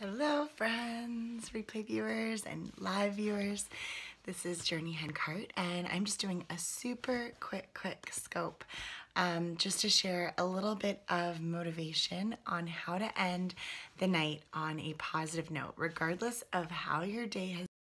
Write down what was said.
Hello friends, replay viewers and live viewers. This is Journey Henkart and I'm just doing a super quick scope just to share a little bit of motivation on how to end the night on a positive note, regardless of how your day has